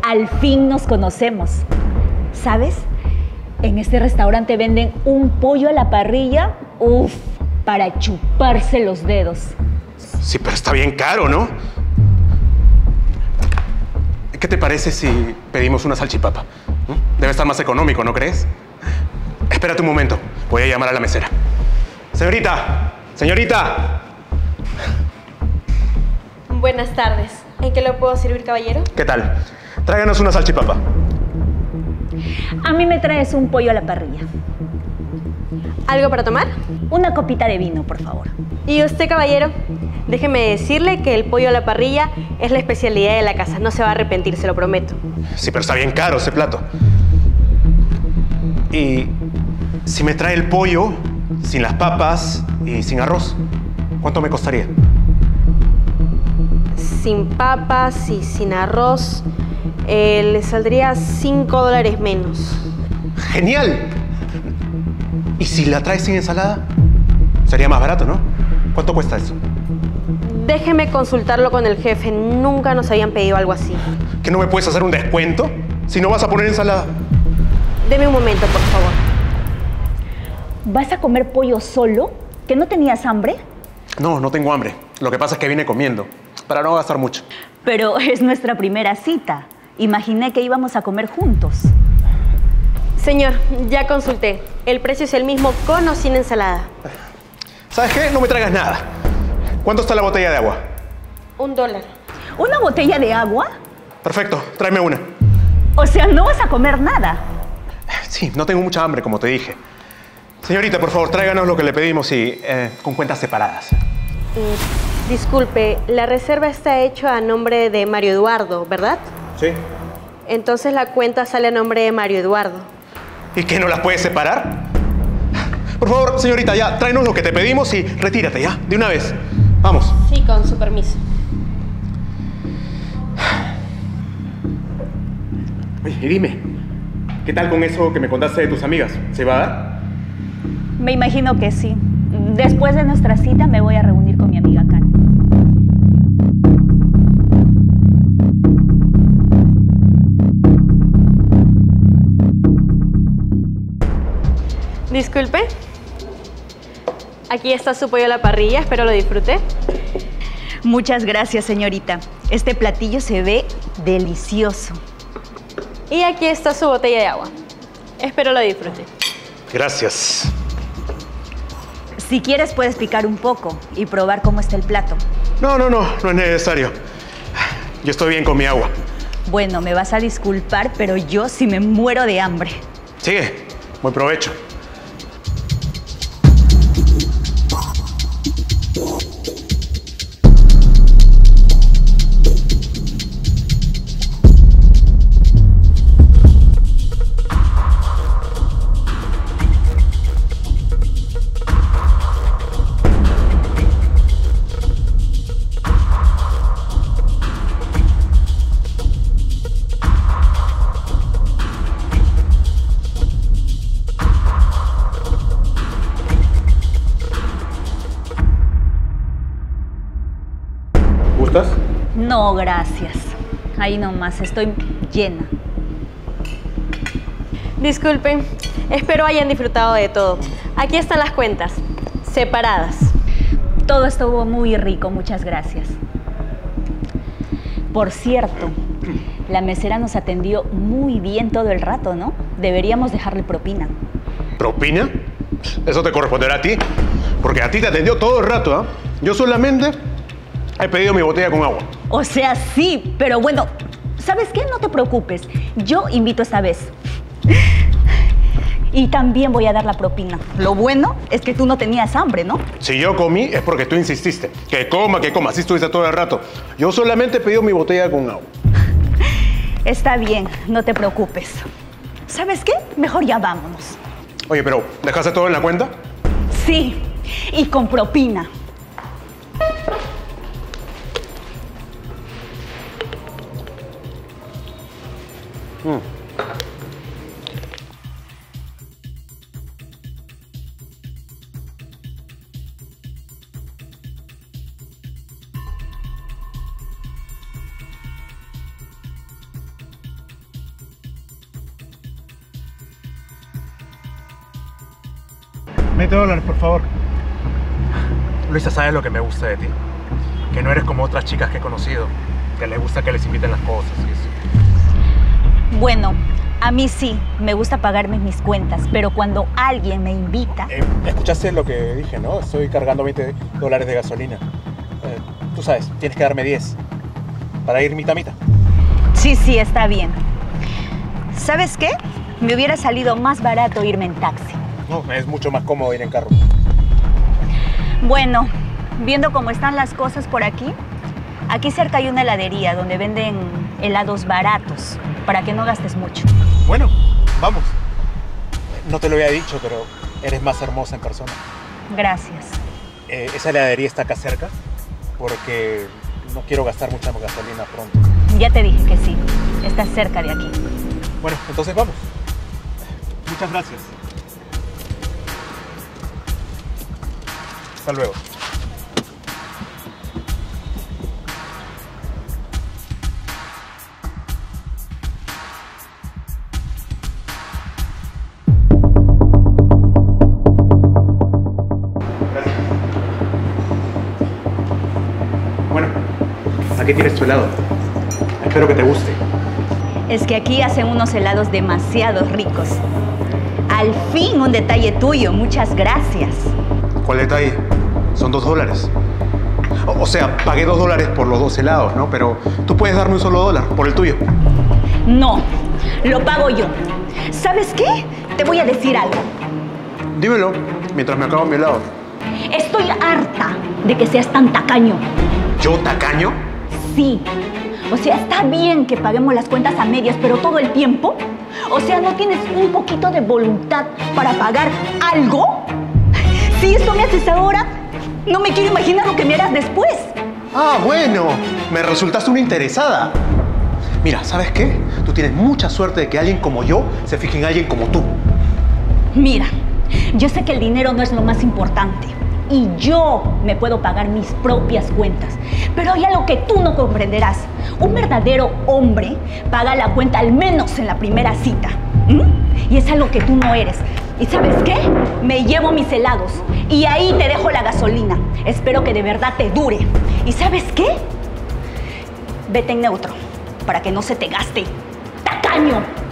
al fin nos conocemos. ¿Sabes? En este restaurante venden un pollo a la parrilla, ¡uf!, para chuparse los dedos. Sí, pero está bien caro, ¿no? ¿Qué te parece si pedimos una salchipapa? Debe estar más económico, ¿no crees? Espérate un momento. Voy a llamar a la mesera. Señorita, señorita. Buenas tardes. ¿En qué le puedo servir, caballero? ¿Qué tal? Tráiganos una salchipapa. A mí me traes un pollo a la parrilla. ¿Algo para tomar? Una copita de vino, por favor. ¿Y usted, caballero? Déjeme decirle que el pollo a la parrilla es la especialidad de la casa. No se va a arrepentir, se lo prometo. Sí, pero está bien caro ese plato. Y si me trae el pollo sin las papas y sin arroz, ¿cuánto me costaría? Sin papas y sin arroz, le saldría $5 menos. ¡Genial! ¿Y si la traes sin ensalada? Sería más barato, ¿no? ¿Cuánto cuesta eso? Déjeme consultarlo con el jefe. Nunca nos habían pedido algo así. ¿Que no me puedes hacer un descuento si no vas a poner ensalada? Deme un momento, por favor. ¿Vas a comer pollo solo? ¿Que no tenías hambre? No, no tengo hambre. Lo que pasa es que vine comiendo, para no gastar mucho. Pero es nuestra primera cita. Imaginé que íbamos a comer juntos. Señor, ya consulté. El precio es el mismo con o sin ensalada. ¿Sabes qué? No me traigas nada. ¿Cuánto está la botella de agua? $1. ¿Una botella de agua? Perfecto, tráeme una. O sea, no vas a comer nada. Sí, no tengo mucha hambre, como te dije. Señorita, por favor, tráiganos lo que le pedimos y con cuentas separadas. Disculpe, la reserva está hecha a nombre de Mario Eduardo, ¿verdad? Sí. Entonces la cuenta sale a nombre de Mario Eduardo. ¿Y qué, no las puedes separar? Por favor, señorita, ya, tráenos lo que te pedimos y retírate ya, de una vez. Vamos. Sí, con su permiso. Oye, y dime, ¿qué tal con eso que me contaste de tus amigas? ¿Se va a dar? Me imagino que sí. Después de nuestra cita me voy a reunir con mi amiga Karen. Disculpe. Aquí está su pollo a la parrilla, espero lo disfrute. Muchas gracias, señorita. Este platillo se ve delicioso. Y aquí está su botella de agua. Espero lo disfrute. Gracias. Si quieres puedes picar un poco y probar cómo está el plato. No es necesario. Yo estoy bien con mi agua. Bueno, me vas a disculpar, pero yo sí me muero de hambre. Sigue. Buen provecho. ¿Gustas? No, gracias. Ahí nomás, estoy llena. Disculpen, espero hayan disfrutado de todo. Aquí están las cuentas, separadas. Todo estuvo muy rico, muchas gracias. Por cierto, la mesera nos atendió muy bien todo el rato, ¿no? Deberíamos dejarle propina. ¿Propina? Eso te corresponderá a ti, porque a ti te atendió todo el rato, ¿ah? Yo solamente he pedido mi botella con agua. O sea, sí, pero bueno, ¿sabes qué? No te preocupes. Yo invito esta vez. Y también voy a dar la propina. Lo bueno es que tú no tenías hambre, ¿no? Si yo comí es porque tú insististe. Que coma, que coma. Así estuviste todo el rato. Yo solamente he pedido mi botella con agua. Está bien, no te preocupes. ¿Sabes qué? Mejor ya vámonos. Oye, pero ¿dejaste todo en la cuenta? Sí, y con propina. $20, por favor. Luisa, ¿sabes lo que me gusta de ti? Que no eres como otras chicas que he conocido, que les gusta que les inviten las cosas y eso. Bueno, a mí sí, me gusta pagarme mis cuentas, pero cuando alguien me invita... Escuchaste lo que dije, ¿no? Estoy cargando $20 de gasolina. Tú sabes, tienes que darme 10 para ir mitad a mitad. Sí, está bien. ¿Sabes qué? Me hubiera salido más barato irme en taxi. No, es mucho más cómodo ir en carro. Bueno, viendo cómo están las cosas por aquí, aquí cerca hay una heladería donde venden helados baratos, para que no gastes mucho. Bueno, vamos. No te lo había dicho, pero eres más hermosa en persona. Gracias. Esa heladería está acá cerca, porque no quiero gastar mucha gasolina pronto. Ya te dije que sí, está cerca de aquí. Bueno, entonces vamos. Muchas gracias. Hasta luego. Gracias. Bueno, aquí tienes tu helado. Espero que te guste. Es que aquí hacen unos helados demasiado ricos. Al fin un detalle tuyo, muchas gracias. ¿Cuál detalle? Son $2. O sea, pagué $2 por los 2 helados, ¿no? Pero tú puedes darme un solo $1 por el tuyo. No, lo pago yo. ¿Sabes qué? Te voy a decir algo. Dímelo, mientras me acabo mi helado. Estoy harta de que seas tan tacaño. ¿Yo tacaño? Sí. O sea, está bien que paguemos las cuentas a medias, pero todo el tiempo. O sea, ¿no tienes un poquito de voluntad para pagar algo? Si esto me haces ahora, no me quiero imaginar lo que me harás después. Ah, bueno. Me resultaste una interesada. Mira, ¿sabes qué? Tú tienes mucha suerte de que alguien como yo se fije en alguien como tú. Mira, yo sé que el dinero no es lo más importante. Y yo me puedo pagar mis propias cuentas. Pero hay algo que tú no comprenderás. Un verdadero hombre paga la cuenta al menos en la primera cita. Y es algo que tú no eres. ¿Y sabes qué? Me llevo mis helados y ahí te dejo la gasolina. Espero que de verdad te dure. ¿Y sabes qué? Vete en neutro para que no se te gaste. ¡Tacaño!